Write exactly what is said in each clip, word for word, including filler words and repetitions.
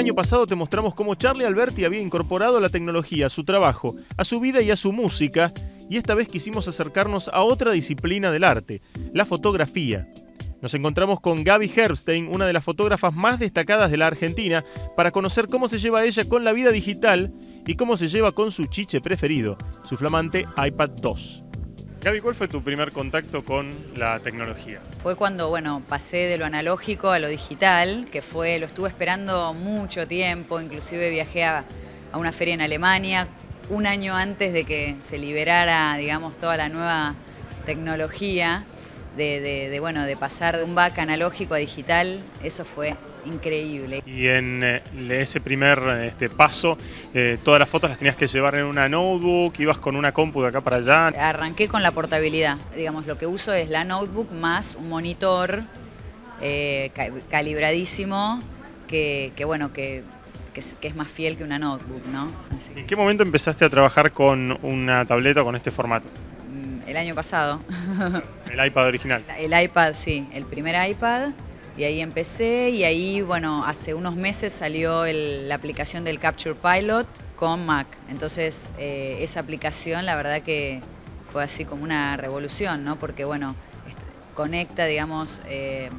año pasado te mostramos cómo Charlie Alberti había incorporado la tecnología a su trabajo, a su vida y a su música, y esta vez quisimos acercarnos a otra disciplina del arte, la fotografía. Nos encontramos con Gaby Herbstein, una de las fotógrafas más destacadas de la Argentina, para conocer cómo se lleva ella con la vida digital y cómo se lleva con su chiche preferido, su flamante iPad dos. Gaby, ¿cuál fue tu primer contacto con la tecnología? Fue cuando, bueno, pasé de lo analógico a lo digital, que fue, lo estuve esperando mucho tiempo, inclusive viajé a, a una feria en Alemania un año antes de que se liberara, digamos, toda la nueva tecnología. De, de, de, bueno, de pasar de un back analógico a digital, eso fue increíble. Y en eh, ese primer este, paso, eh, todas las fotos las tenías que llevar en una notebook, ibas con una compu de acá para allá. Arranqué con la portabilidad, digamos, lo que uso es la notebook más un monitor eh, ca calibradísimo, que, que bueno, que, que, es, que es más fiel que una notebook, ¿no? Así. ¿En qué momento empezaste a trabajar con una tableta con este formato? El año pasado. El iPad original. El iPad, sí, el primer iPad. Y ahí empecé y ahí, bueno, hace unos meses salió el, la aplicación del Capture Pilot con Mac. Entonces, eh, esa aplicación, la verdad que fue así como una revolución, ¿no? Porque, bueno, conecta, digamos, eh,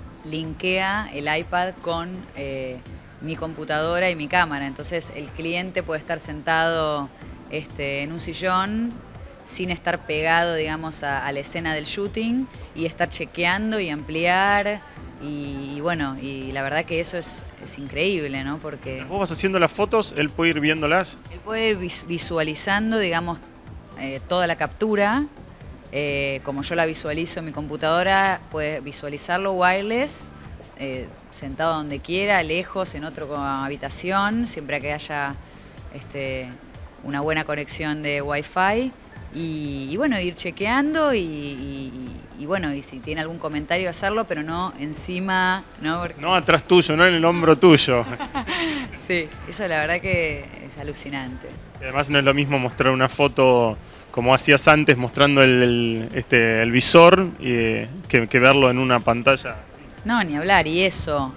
linkea el iPad con eh, mi computadora y mi cámara. Entonces, el cliente puede estar sentado este, en un sillón sin estar pegado, digamos, a, a la escena del shooting y estar chequeando y ampliar y, y bueno, y la verdad que eso es, es increíble, ¿no? Porque vos vas haciendo las fotos, él puede ir viéndolas. Él puede ir vis visualizando, digamos, eh, toda la captura, eh, como yo la visualizo en mi computadora, puede visualizarlo wireless, eh, sentado donde quiera, lejos, en otra habitación, siempre que haya este, una buena conexión de Wi-Fi. Y, y bueno, ir chequeando y, y, y bueno, y si tiene algún comentario hacerlo, pero no encima, ¿no? Porque... No atrás tuyo, no en el hombro tuyo. Sí, eso la verdad que es alucinante. Y además no es lo mismo mostrar una foto como hacías antes, mostrando el, el, este, el visor, y, que, que verlo en una pantalla. No, ni hablar, y eso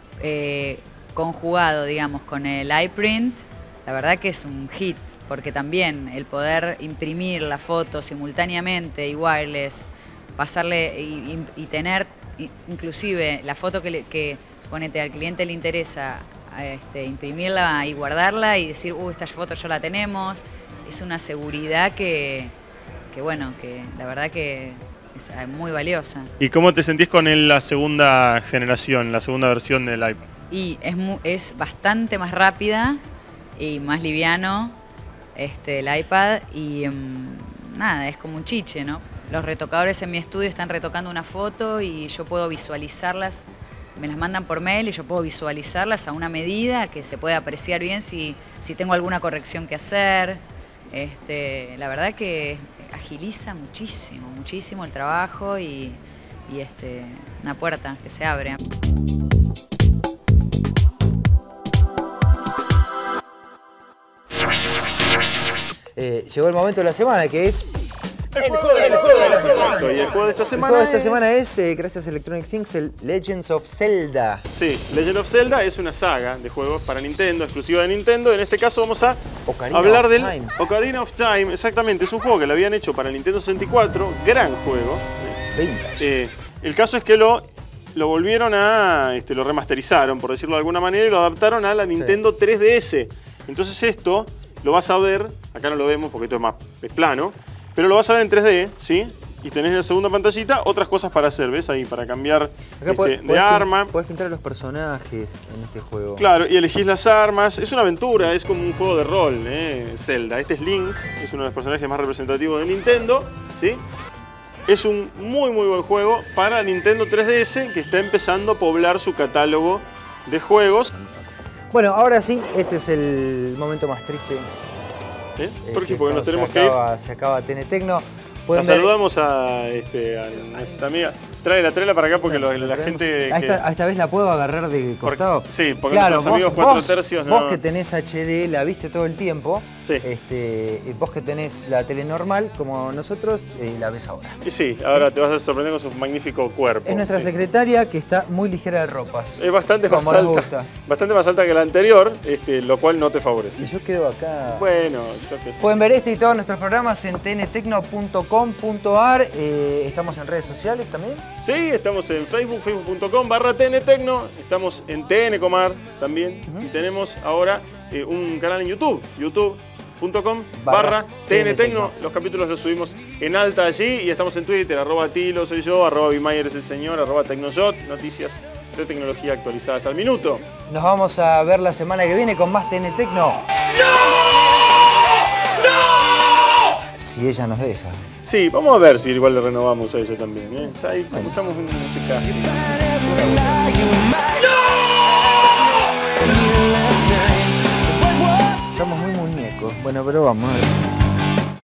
eh, conjugado, digamos, con el iPrint, la verdad que es un hit. Porque también el poder imprimir la foto simultáneamente y wireless, pasarle y, y, y tener inclusive la foto que, le, que suponete, al cliente le interesa este, imprimirla y guardarla y decir, uy, esta foto ya la tenemos, es una seguridad que, que bueno, que la verdad que es muy valiosa. ¿Y cómo te sentís con el, la segunda generación, la segunda versión del iPad? Y es, muy, es bastante más rápida y más liviano. Este, el iPad y um, nada, es como un chiche, ¿no? Los retocadores en mi estudio están retocando una foto y yo puedo visualizarlas, me las mandan por mail y yo puedo visualizarlas a una medida que se puede apreciar bien si, si tengo alguna corrección que hacer. Este, la verdad que agiliza muchísimo, muchísimo el trabajo y, y este, una puerta que se abre. Eh, llegó el momento de la semana, que es el, el, juego, el juego de la semana. Y el juego de esta semana, el juego de esta es... semana es, eh, gracias a Electronic Things, el Legends of Zelda. Sí, Legend of Zelda es una saga de juegos para Nintendo, exclusiva de Nintendo. En este caso vamos a Ocarina hablar del Time. Ocarina of Time. Exactamente, es un juego que lo habían hecho para Nintendo sesenta y cuatro, gran juego. Eh, el caso es que lo, lo volvieron a, este, lo remasterizaron, por decirlo de alguna manera, y lo adaptaron a la Nintendo sí. tres D S. Entonces esto lo vas a ver, acá no lo vemos porque esto es más es plano, pero lo vas a ver en tres D, ¿sí? Y tenés en la segunda pantallita otras cosas para hacer, ¿ves? Ahí, para cambiar este, podés, de podés arma. Puedes pintar a los personajes en este juego. Claro, y elegís las armas. Es una aventura, es como un juego de rol, ¿eh? Zelda. Este es Link, es uno de los personajes más representativos de Nintendo, ¿sí? Es un muy, muy buen juego para Nintendo tres D S, que está empezando a poblar su catálogo de juegos. Bueno, ahora sí, este es el momento más triste. ¿Eh? ¿Por qué? Porque nos tenemos se acaba, que ir. Se acaba T N Tecno. La saludamos a, este, a nuestra amiga. Tráela, tráela para acá porque lo, la gente... A esta, que... a esta vez la puedo agarrar de costado. Por, sí, porque claro, nuestros vos, amigos cuatro vos, tercios no... Vos que tenés H D, la viste todo el tiempo. Sí. Este, y vos que tenés la tele normal, como nosotros, eh, la ves ahora. Y sí, ahora ¿Sí? te vas a sorprender con su magnífico cuerpo. Es nuestra secretaria que está muy ligera de ropas. Es bastante más alta. Bastante más alta que la anterior, este, lo cual no te favorece. Y yo quedo acá. Bueno, yo qué sé. Pueden ver este y todos nuestros programas en t n tecno punto com punto a r. Eh, estamos en redes sociales también. Sí, estamos en Facebook, facebook punto com barra tntecno. Estamos en T N Comar también. Uh-huh. Y tenemos ahora eh, un canal en YouTube, youtube punto com barra tntecno. Los capítulos los subimos en alta allí. Y estamos en Twitter, arroba Tilo soy yo, arroba Bimayer es el señor, arroba Tecnoyot. Noticias de tecnología actualizadas al minuto. Nos vamos a ver la semana que viene con más T N Tecno. ¡No! ¡No! Si ella nos deja. Sí, vamos a ver si igual le renovamos a ella también. ¿eh? Está ahí, bueno. Estamos en este casting. Estamos muy muñecos. Bueno, pero vamos a ver.